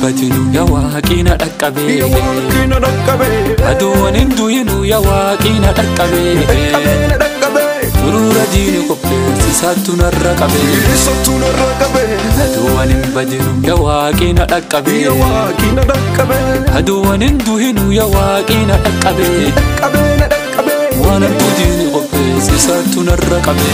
batinu ya waaqina dhaqqabe aduun hindu'inu ya waaqina dhaqqabe turura diini qopheessi sattu narra qabe aduun hin badinu ya waaqina dhaqqabe aduun hindu'inu ya waaqina dhaqqabe waan abduu diini qopheessi sattu narra qabe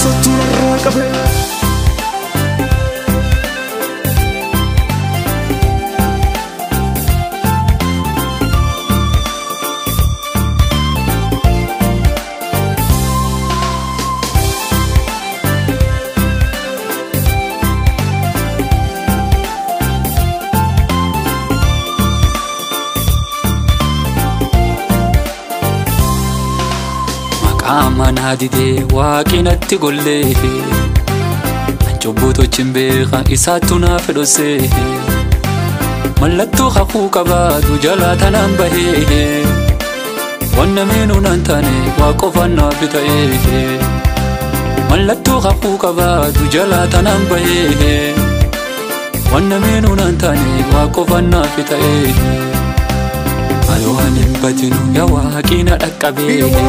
Amana dide waaqinatti golle anjobboto chimbeeqa isaatu na fedhose mallattu haquu qabaatu jalatanan bahe wanna meenuun antane waaqofan naaf ta'e mallattu haquu qabaatu jalatanan bahe wanna meenuun antane waaqofan naaf ta'e aduun hin badinu ya waaqina dhaqqabe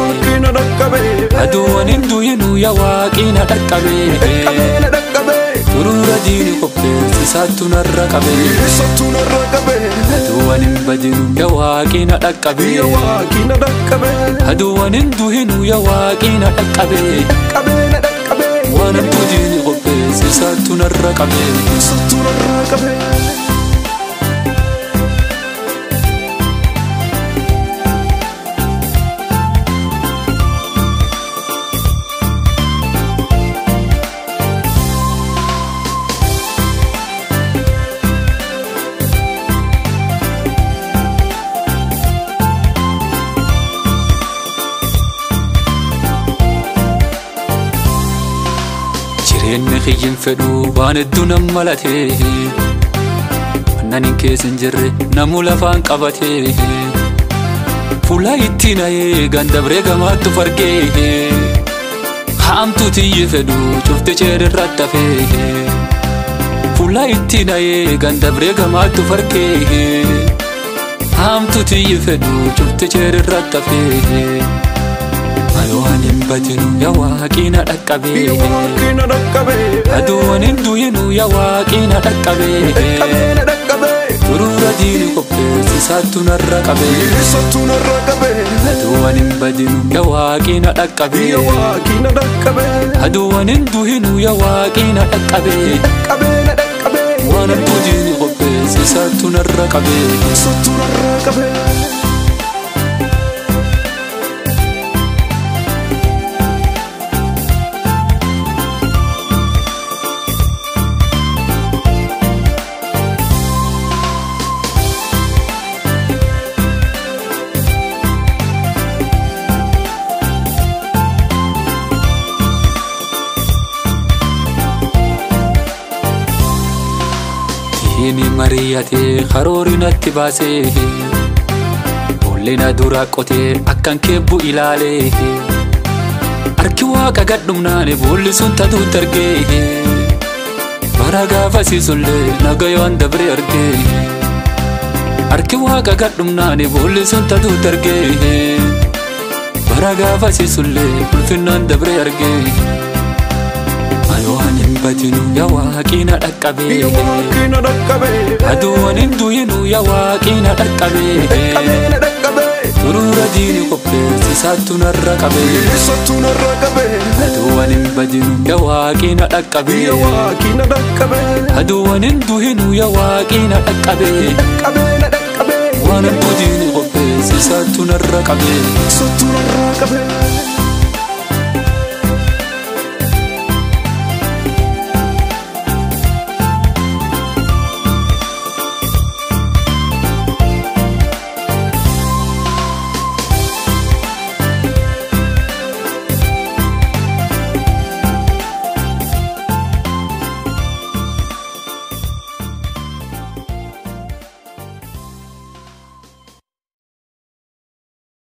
aduun hindu'inu ya waaqina dhaqqabe turura diini qopheessi sattu narra qabe aduun hin badinu ya waaqina dhaqqabe aduun hindu'inu ya waaqina dhaqqabe waan abduu diini qopheessi sattu narra qabe Inni khiyyin fedhu waan hedduu nam malate wannanin keessin jirre namu lafaan qabate fuula ittiin ayee gandabree gamaattu fargee haamtu tiyyi fedhu cufte ceerrirratti hafe fuula ittiin ayee gandabree gamaattu fargee haamtu tiyyi fedhu cufte ceerrirratti hafe aduun hin badinu ya waaqina dhaqqabe aduun hindu'inu ya waaqina dhaqqabe turura diini qopheessi sattu narra qabe aduun hin badinu ya waaqina dhaqqabe aduun hindu'inu ya waaqina dhaqqabe waan abduu diini qopheessi sattu narra qabe Ini mariyate kharoori natti baase bollina dura qote akkan kebbu ilaale arki waaqa gadhumnaane bolli sun tatu darge bara gaafasi sulle nagayoon dabre arge arki waaqa gadhumnaane bolli sun tatu darge bara gaafasi sulle ulfinnaan dabre arge aduun hin badinu ya waaqina dhaqqabe aduun hindu'inu ya waaqina dhaqqabe turura diini qopheessi sattu narra qabe aduun hin badinu ya waaqina dhaqqabe aduun hindu'inu ya waaqina dhaqqabe waan abduu diini qopheessi sattu narra qabe